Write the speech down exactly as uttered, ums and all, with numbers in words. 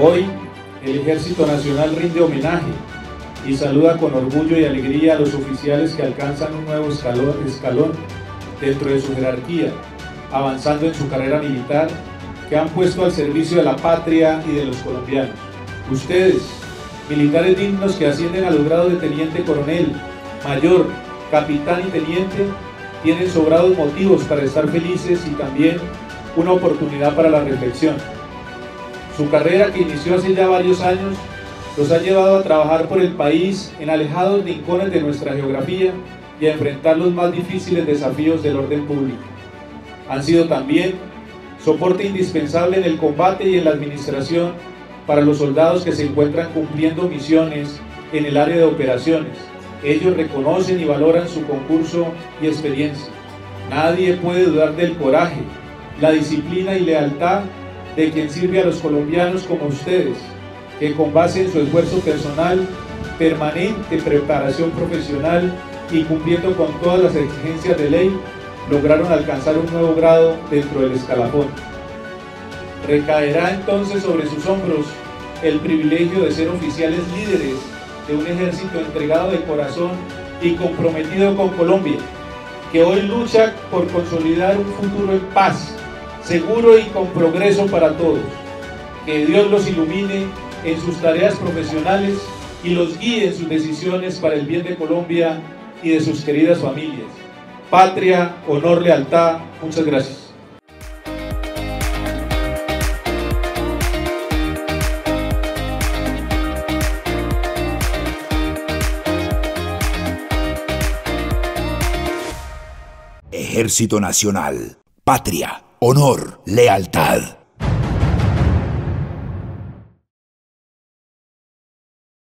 Hoy, el Ejército Nacional rinde homenaje y saluda con orgullo y alegría a los oficiales que alcanzan un nuevo escalón, escalón dentro de su jerarquía, avanzando en su carrera militar, que han puesto al servicio de la patria y de los colombianos. Ustedes, militares dignos que ascienden a los grados de teniente coronel, mayor, capitán y teniente, tienen sobrados motivos para estar felices y también una oportunidad para la reflexión. Su carrera, que inició hace ya varios años, los ha llevado a trabajar por el país en alejados rincones de nuestra geografía y a enfrentar los más difíciles desafíos del orden público. Han sido también soporte indispensable en el combate y en la administración para los soldados que se encuentran cumpliendo misiones en el área de operaciones. Ellos reconocen y valoran su concurso y experiencia. Nadie puede dudar del coraje, la disciplina y lealtad de quien sirve a los colombianos como ustedes, que con base en su esfuerzo personal, permanente preparación profesional y cumpliendo con todas las exigencias de ley, lograron alcanzar un nuevo grado dentro del escalafón. Recaerá entonces sobre sus hombros el privilegio de ser oficiales líderes de un ejército entregado de corazón y comprometido con Colombia, que hoy lucha por consolidar un futuro en paz, seguro y con progreso para todos. Que Dios los ilumine en sus tareas profesionales y los guíe en sus decisiones para el bien de Colombia y de sus queridas familias. Patria, honor, lealtad. Muchas gracias. Ejército Nacional. Patria, honor, lealtad.